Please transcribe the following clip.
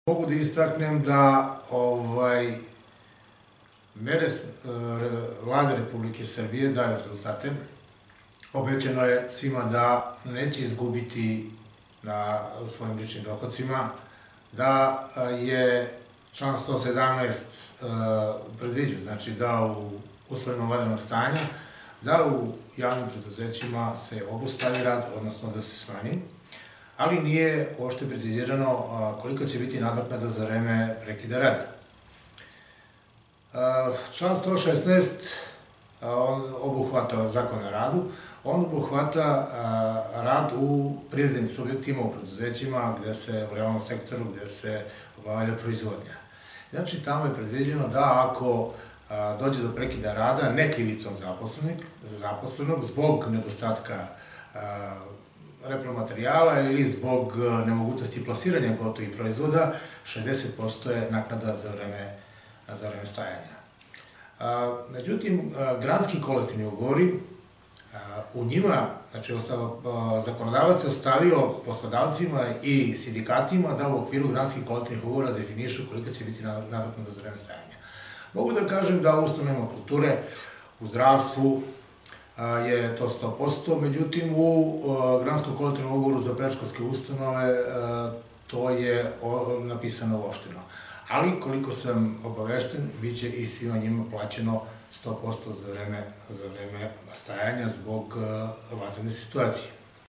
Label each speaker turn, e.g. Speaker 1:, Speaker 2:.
Speaker 1: Mogu da istaknem da mere Vlade Republike Srbije daju rezultate. Obećano je svima da neće izgubiti na svojim ličnim dohodcima, da je član 117 predviđa, znači da u uslovima vanrednog stanja, da u javnim preduzećima se obustavi rad, odnosno da se smanji, ali nije uopšte precizirano koliko će biti nadoknada za vreme prekida rada. Član 116 obuhvata Zakon o radu, on obuhvata rad u privrednim subjektima, u preduzećima gde se u realnom sektoru, gde se obavlja proizvodnja. Znači, tamo je predviđeno da ako dođe do prekida rada ne krivicom zaposlenog zbog nedostatka repromaterijala ili zbog nemogućnosti plasiranja gotovih proizvoda, 60% je naknada za vreme stajanja. Međutim, granski kolektivni ugovori, u njima, znači zakonodavac je ostavio poslodavcima i sindikatima da u okviru granskih kolektivnih ugovora definišu koliko će biti nadoknada za vreme stajanja. Mogu da kažem da u ustanovama kulture, u zdravstvu je to 100%, međutim u granskom kolektivnom ugovoru za predškolske ustanove to je napisano uopšteno. Ali, koliko sam obavešten, bit će i svima njima plaćeno 100% za vreme stajanja zbog vanredne situacije.